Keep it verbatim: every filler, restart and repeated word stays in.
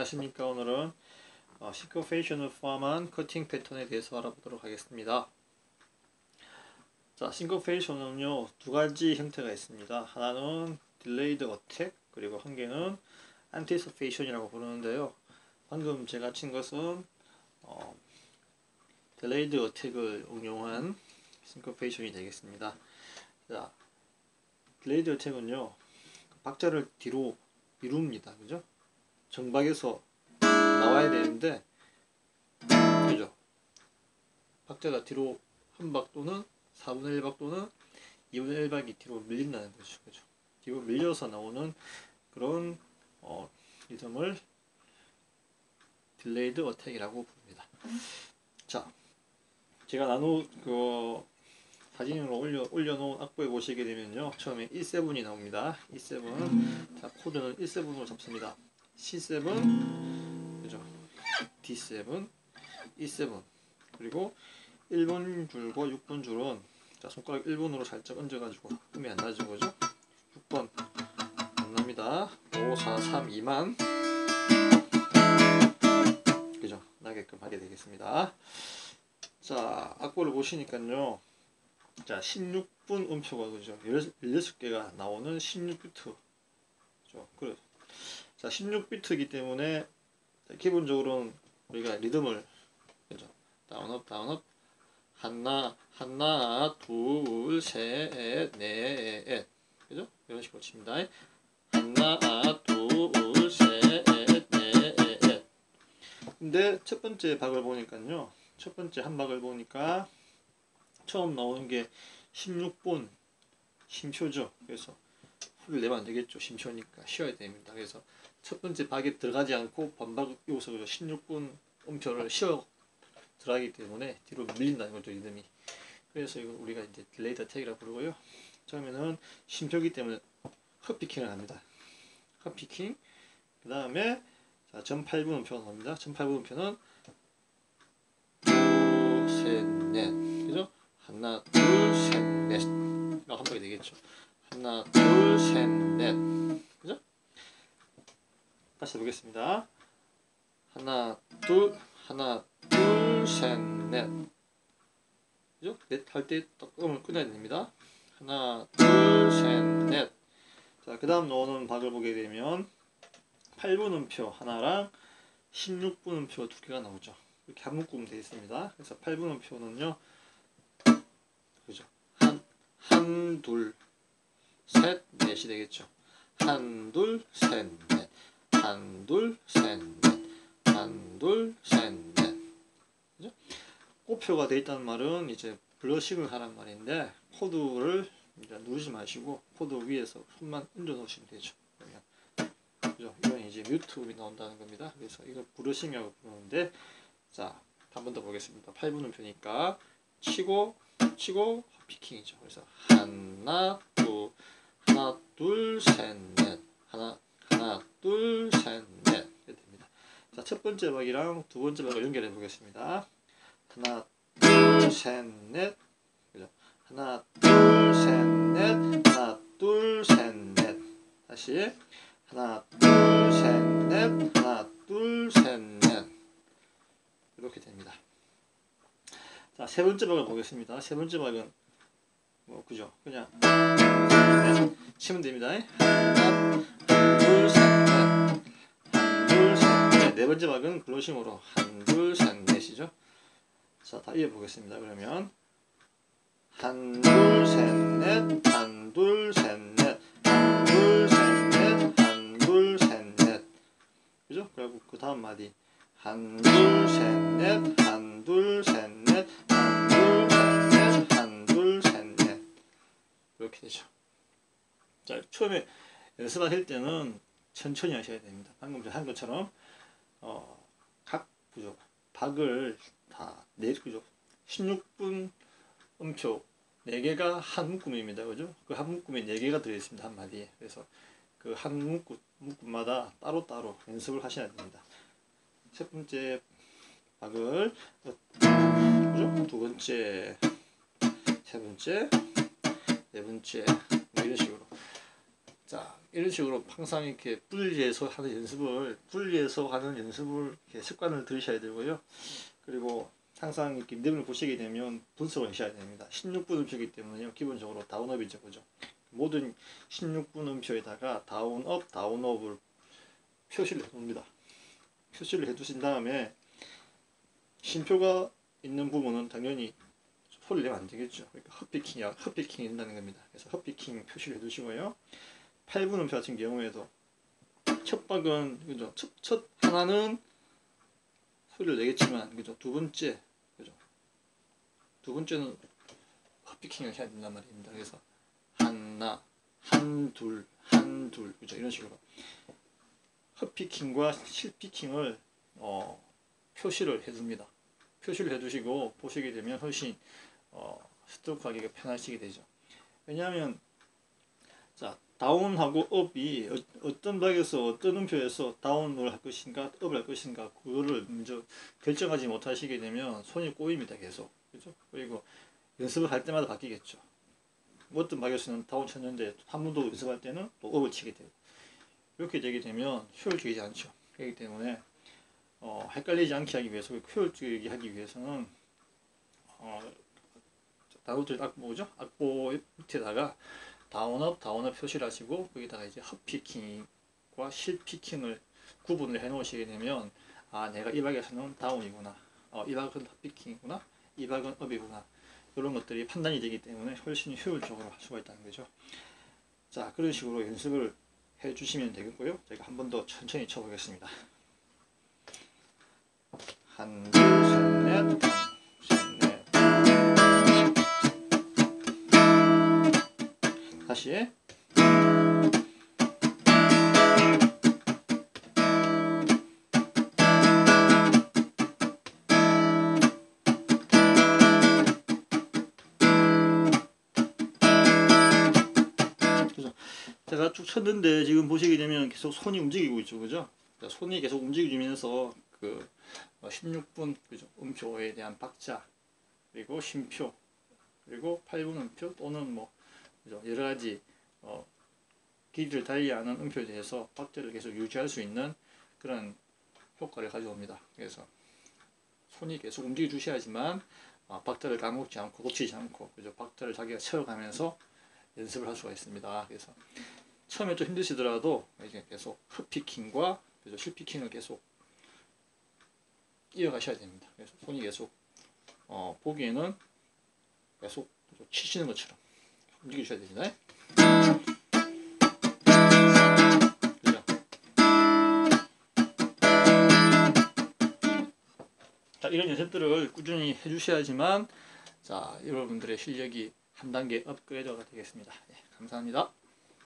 안녕하십니까. 오늘은 어, 싱커페이션을 포함한 커팅 패턴에 대해서 알아보도록 하겠습니다. 자, 싱커페이션은요 두 가지 형태가 있습니다. 하나는 딜레이드 어택, 그리고 한 개는 안티시페이션이라고 부르는데요. 방금 제가 친 것은 어, 딜레이드 어택을 응용한 싱커페이션이 되겠습니다. 자, 딜레이드 어택은요 박자를 뒤로 미룹니다. 그죠? 정박에서 나와야 되는데, 그죠? 박자가 뒤로 한 박 또는 사분의 일 박 또는 이분의 일 박이 뒤로 밀린다는 거죠. 그죠? 뒤로 밀려서 나오는 그런 어, 리듬을 딜레이드 어택이라고 부릅니다. 자, 제가 나누 그 사진으로 올려 올려놓은 악보에 보시게 되면요, 처음에 이 세븐이 나옵니다. 이 세븐. 자, 코드는 이 세븐으로 잡습니다. 씨 세븐, 그죠? 디 세븐, 이 세븐. 그리고 일 번 줄과 육 번 줄은, 자, 손가락 일 번으로 살짝 얹어가지고 음이 안 나죠, 그죠? 육 번 안 납니다. 오, 사, 삼, 이만, 그죠? 나게끔 하게 되겠습니다. 자, 악보를 보시니까요, 자, 십육 분 음표가, 그죠? 열여섯 개가 나오는 십육 비트. 그죠? 그래. 자, 십육 비트이기 때문에 기본적으로는 우리가 리듬을, 그죠? 다운업, 다운업, 하나, 하나, 둘, 셋, 넷, 그죠? 이런 식으로 칩니다. 하나, 둘, 셋, 넷. 근데 첫 번째 박을 보니까요, 첫 번째 한 박을 보니까 처음 나오는 게 십육 분 심표죠. 그래서 소리를 내면 안 되겠죠. 심표니까 쉬어야 됩니다. 그래서 첫 번째 박에 들어가지 않고 반박 여기서 십육 분 음표를 쉬어 들어가기 때문에 뒤로 밀린다는 거죠, 리듬이. 그래서 이거 우리가 이제 딜레이드 어택이라고 부르고요. 처음에는 심표기 때문에 헛피킹을 합니다. 헛피킹. 그 다음에 자, 점 팔 분 음표가 나옵니다. 점 팔 분 음표는 둘, 셋, 넷. 그죠? 하나, 둘, 셋, 넷. 이거 한 박이 되겠죠. 하나, 둘, 셋, 넷. 그죠? 다시 해보겠습니다. 하나, 둘, 하나, 둘, 셋, 넷. 그죠? 넷 할 때 딱 음을 끊어야 됩니다. 하나, 둘, 셋, 넷. 자, 그 다음 나오는 박을 보게 되면 팔 분 음표 하나랑 십육 분 음표 두 개가 나오죠. 이렇게 한 묶음 되어 있습니다. 그래서 팔 분 음표는요, 그죠? 한, 한, 둘, 셋, 넷이 되겠죠. 한, 둘, 셋, 넷. 한, 둘, 셋, 넷. 한, 둘, 셋, 넷. 그죠? 꼬표가 되어 있다는 말은 이제 블러싱을 하란 말인데, 코드를 이제 누르지 마시고 코드 위에서 손만 얹어 놓으시면 되죠. 그러면, 그죠? 이건 이제 뮤트 음이 나온다는 겁니다. 그래서 이걸 브러싱이라고 부르는데, 자, 한 번 더 보겠습니다. 팔 분 음표니까 치고 치고 피킹이죠. 그래서 하나, 둘, 하나, 둘, 셋, 넷. 하나, 하나, 둘, 셋, 넷. 이렇게 됩니다. 자, 첫 번째 박이랑 두 번째 박을 연결해 보겠습니다. 하나, 둘, 셋, 넷. 그죠? 하나, 둘, 셋, 넷. 하나, 둘, 셋, 넷. 다시 하나, 둘, 셋, 넷. 하나, 둘, 셋, 넷. 이렇게 됩니다. 자, 세 번째 박을 보겠습니다. 세 번째 박은 뭐, 그죠? 그냥 네, 치면 됩니다. 하나, 둘, 셋, 넷. 한, 둘, 셋, 넷. 네 번째 박은 블러싱으로 한, 둘, 셋, 넷이죠. 자, 다 이어 보겠습니다. 그러면 한, 둘, 셋, 넷. 한, 둘, 셋, 넷. 한, 둘, 셋, 넷. 한, 둘, 셋, 넷. 그죠? 그리고 그 다음 마디 한, 둘, 셋, 넷. 한, 둘, 셋, 넷. 한, 둘, 셋, 넷. 한, 둘, 셋, 넷. 이렇게 되죠. 자, 처음에 연습하실 때는 천천히 하셔야 됩니다. 방금 제가 한 것처럼 어, 각 그죠? 박을 다 네, 그죠? 십육 분 음표 네 개가 한 묶음입니다. 그죠? 그 한 묶음에 네 개가 들어 있습니다. 한 마디에. 그래서 그 한 묶음, 묶음마다 따로따로 연습을 하셔야 됩니다. 첫 번째 박을, 그죠? 두 번째, 세 번째, 네 번째, 뭐 이런 식으로 자, 이런 식으로 항상 이렇게 분리해서 하는 연습을, 분리해서 하는 연습을 이렇게 습관을 들이셔야 되고요. 그리고 항상 이렇게 리듬을 보시게 되면 분석을 하셔야 됩니다. 십육 분 음표이기 때문에요. 기본적으로 다운업이죠. 그죠? 모든 십육 분 음표에다가 다운업, 다운업을 표시를 해 둡니다. 표시를 해 두신 다음에 쉼표가 있는 부분은 당연히 소리를 내면 안 되겠죠. 그러니까 헛피킹이, 헛피킹이 된다는 겁니다. 그래서 헛피킹 표시를 해 두시고요. 팔 분 음표 같은 경우에도 첫 박은, 그죠? 첫, 첫 하나는 소리를 내겠지만, 그죠? 두 번째, 그죠? 두 번째는 헛피킹을 해야 된단 말입니다. 그래서 하나, 한, 둘, 한, 둘, 그죠? 이런 식으로 헛피킹과 실피킹을 어, 표시를 해줍니다. 표시를 해두시고 보시게 되면 훨씬 어, 스트로크 하기가 편하시게 되죠. 왜냐하면 자, 다운하고 업이 어, 어떤 박에서 어떤 음표에서 다운을 할 것인가 업을 할 것인가 그거를 먼저 결정하지 못하시게 되면 손이 꼬입니다. 계속. 그죠? 그리고 연습을 할 때마다 바뀌겠죠. 어떤 박에서는 다운 쳤는데 한 번 더 연습할 때는 또 업을 치게 되고 이렇게 되게 되면 효율적이지 않죠. 그렇기 때문에 어, 헷갈리지 않게 하기 위해서 효율적이게 하기 위해서는 어, 다운들 악보죠? 악보 밑에다가 다운업, 다운업 표시를 하시고 거기다가 이제 헛피킹과 실피킹을 구분을 해 놓으시게 되면 아, 내가 이 박에서는 다운이구나, 어, 이 박은 헛피킹이구나, 이 박은 업이구나, 이런 것들이 판단이 되기 때문에 훨씬 효율적으로 할 수가 있다는 거죠. 자, 그런 식으로 연습을 해 주시면 되겠고요. 제가 한 번 더 천천히 쳐보겠습니다. 한, 둘, 셋, 넷, 셋, 넷. 다시. 그죠? 제가 쭉 쳤는데 지금 보시게 되면 계속 손이 움직이고 있죠. 그죠? 손이 계속 움직이면서 그 십육 분 그죠? 음표에 대한 박자, 그리고 쉼표, 그리고 팔 분 음표 또는 뭐 그죠? 여러 가지 어, 길이를 달리하는 음표에 대해서 박자를 계속 유지할 수 있는 그런 효과를 가져옵니다. 그래서 손이 계속 움직여 주셔야지만 어, 박자를 까먹지 않고 놓치지 않고 그죠? 박자를 자기가 채워가면서 연습을 할 수가 있습니다. 그래서 처음에 좀 힘드시더라도 이제 계속 흡피킹과 그죠? 실피킹을 계속 이어가셔야 됩니다. 그래서 손이 계속 어, 보기에는 계속 치시는 것처럼 움직여주셔야 됩니다. 그죠? 자, 이런 연습들을 꾸준히 해주셔야지만 자, 여러분들의 실력이 한 단계 업그레이드가 되겠습니다. 네, 감사합니다.